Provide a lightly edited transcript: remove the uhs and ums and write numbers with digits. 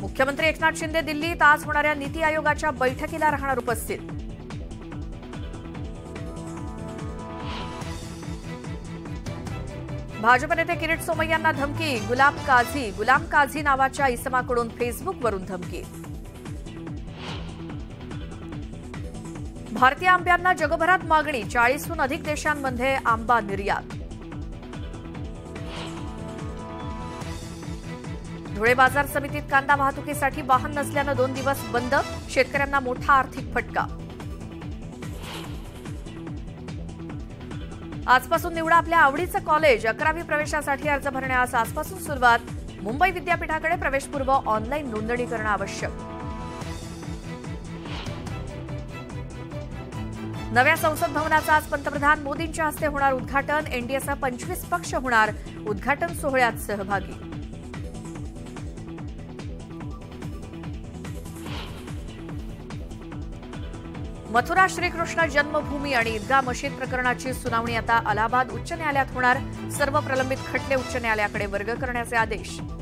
मुख्यमंत्री एकनाथ शिंदे दिल्लीत आज होणाऱ्या नीती आयोगाच्या बैठकीला राहणार उपस्थित। भाजप नेते किरीट सोमय्यांना धमकी, गुलाम काझी नावाच्या इसमाकडून फेसबुकवरून धमकी। भारतीय आंब्यांना जगभरात मागणी, 40हून अधिक देशांमध्ये आंबा निर्यात। धुळे बाजार समितीत कांदा वाहतुकीसाठी वाहन नसल्यानं 2 दिवस बंद, शेतकऱ्यांना मोठा आर्थिक फटका। आजपासून निवडा आपल्या आवडीचं कॉलेज, 11वी प्रवेशासाठी अर्ज भरण्यास आजपासून सुरुवात। मुंबई विद्यापीठाकडे प्रवेशपूर्व ऑनलाईन नोंदणी करणं आवश्यक। नव्या संसद भवनाचं आज पंतप्रधान मोदींच्या हस्ते होणार उद्घाटन, एनडीएसह 25 पक्ष होणार उद्घाटन सोहळ्यात सहभागी। मथुरा श्रीकृष्ण जन्मभूमी आणि ईदगाह मशीद प्रकरणाची सुनावणी आता अलाहाबाद उच्च न्यायालयात होणार, सर्व प्रलंबित खटले उच्च न्यायालयाकडे वर्ग करण्याचे आदेश।